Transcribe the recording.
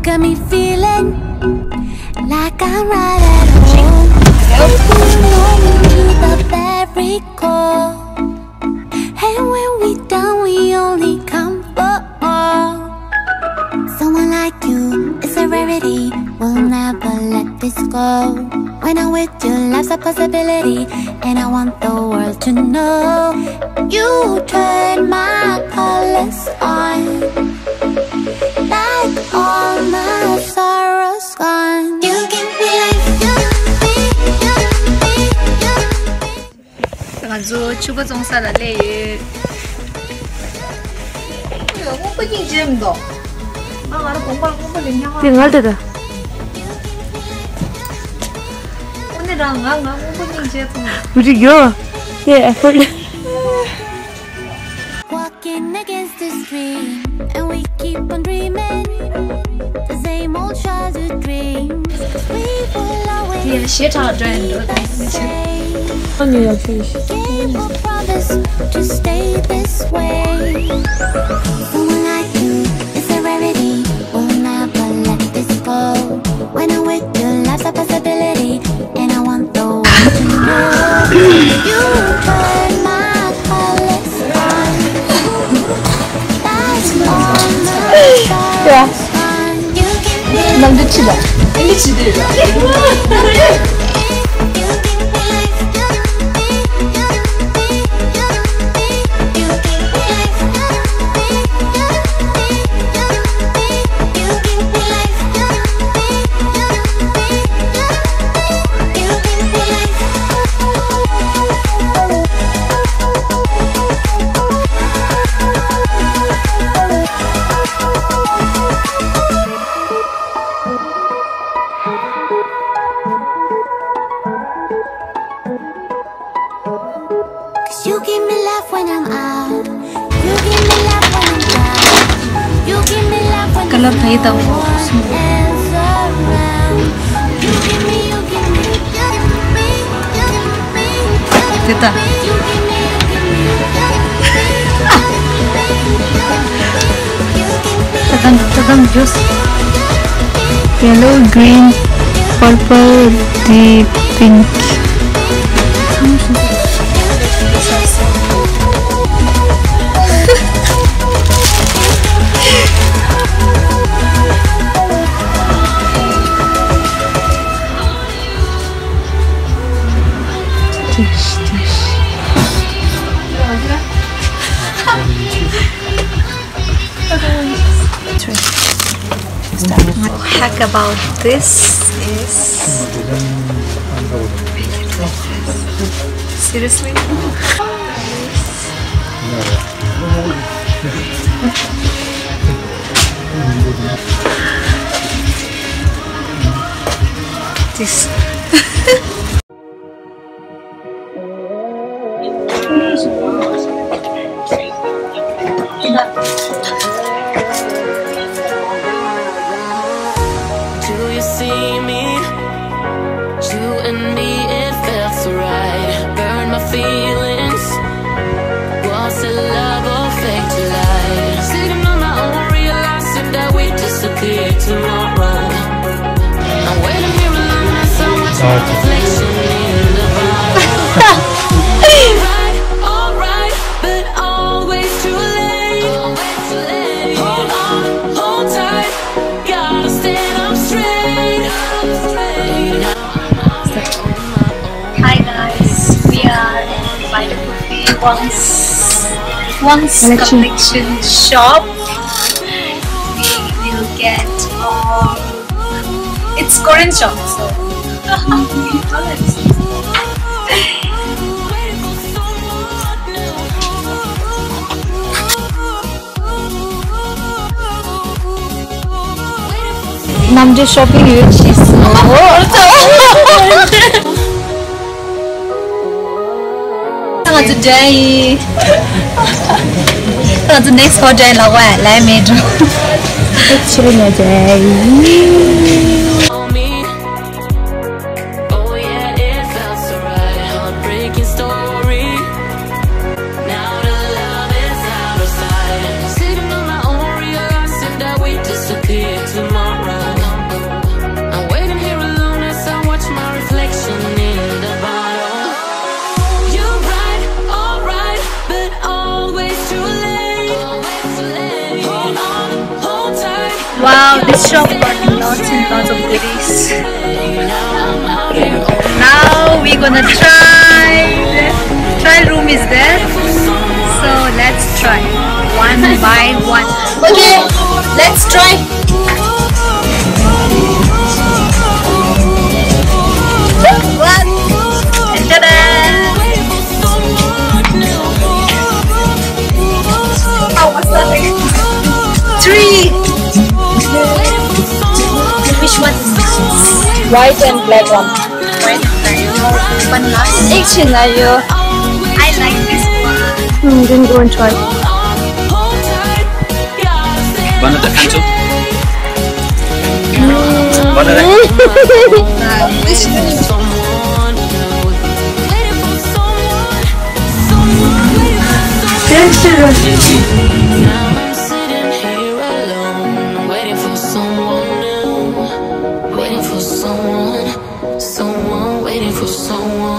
got me feeling like I'm right at home. Pulling on to the very core. And when we done, we only come for all. Someone like you is a rarity. We'll never let this go. When I'm with you, life's a possibility, and I want the world to know. You turn my colors on, like all my sorrows gone. You give me life, you give me, you give me. 刚做9个钟晒了累。我不认真的，我的公公我不领养。 领儿的。 Yeah, walking against the stream, and we keep on dreaming the same old childhood dreams. We will always be the same. Keep a promise to stay this way. Someone like you is a rarity. We'll never let this go. When I'm with you, life's a possibility, and I want the world to know. You turn my colors on, like all my stars on. You give me life, 남도 치다. you give me life, you give me, you give me life, you give me life. You give me love when I'm out. You give me love when I'm down. You give me love when Kalau there's thấy no tao one else around. You give me, you give me, you give me, you give me, you give Tita. me, you give me, you give me, you give me, Tegang juice. Yellow, green, purple, deep pink. Hack about this is seriously. This. Do you see me? You and me, it felt so right. Burn my feelings. Was it love or fake delight? Sitting on my own, realizing that we disappear tomorrow. I'm waiting here alone, and so much reflection in the bottle. Alright, but always too late. Hold on, hold tight. Gotta stand up straight. Hi guys, we are in Vitacoffee Once collection shop. We will get it's Korean shop, so 남자 쇼핑 유치 있어. today. The next project là quay lại mẹ rồi. Chưa nhà chạy. Tomorrow shop, but lots and lots of goodies. Now we're gonna try. The trial room is there, so let's try one by one. Okay, let's try. One. Ta-da! Oh, what's that? 3. Which one is this? White and black one. White and black. One last. Action, are you? I like this one. Then go and try. One at the kanto. One at the Which one? I'm sitting here alone, waiting for someone new, waiting for someone, waiting for someone.